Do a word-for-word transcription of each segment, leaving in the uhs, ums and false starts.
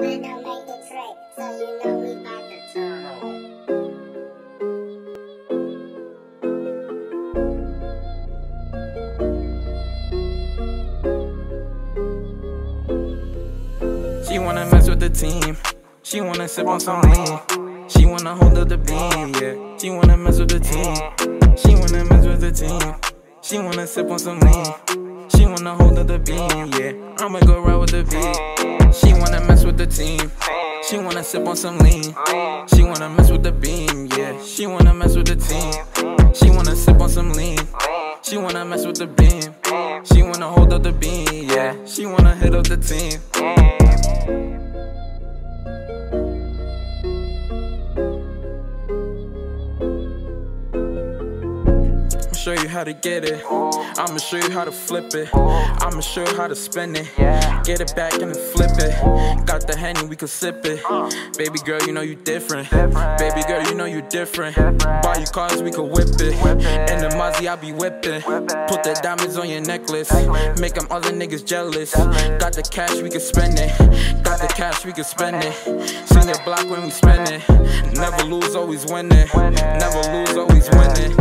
When I make the track, so you know we about to turn up. She wanna mess with the team. She wanna sip on some lean. She wanna hold up the beam, yeah. She wanna mess with the team. She wanna mess with the team. She wanna sip on some lean. She wanna hold up the beam, yeah. I'ma go ride with the beat. She wanna mess with the team. She wanna sip on some lean. She wanna mess with the beam, yeah. She wanna mess with the team. She wanna sip on some lean. She wanna mess with the beam. She wanna hold up the beam, yeah. She wanna hit up the team. Show you how to get it. I'ma show you how to flip it. I'ma show you how to spin it. Get it back and then flip it. Got the Henny, we can sip it. Baby girl, you know you different. Baby girl, you know you different. Buy you cars, we can whip it. In the Mozzie, I be whipping. Put the diamonds on your necklace. Make them other niggas jealous. Got the cash, we can spend it. Got the cash, we can spend it. Sing your block when we spend it. Never lose, always winning. Never lose, always winning.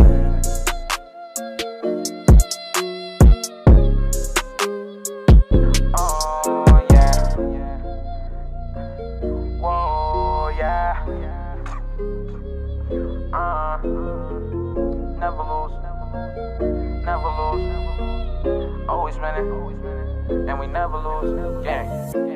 Uh, never lose, never lose, always winning, and we never lose, yeah.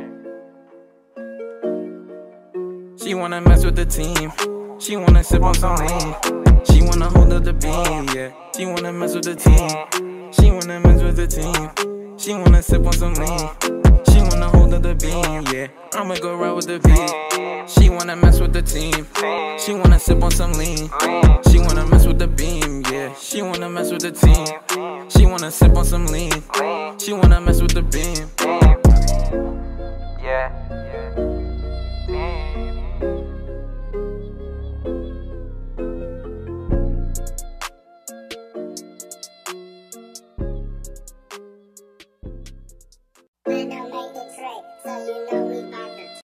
She wanna mess with the team. She wanna sip on some lean. She wanna hold up the beam, yeah. She wanna mess with the team. She wanna mess with the team. She wanna sip on some lean. She wanna hold up the beam, yeah. I'ma go ride with the beat. She wanna mess with the team. She wanna sip on some lean. She wanna mess with the beam, yeah. She wanna mess with the team. She wanna sip on some lean. She wanna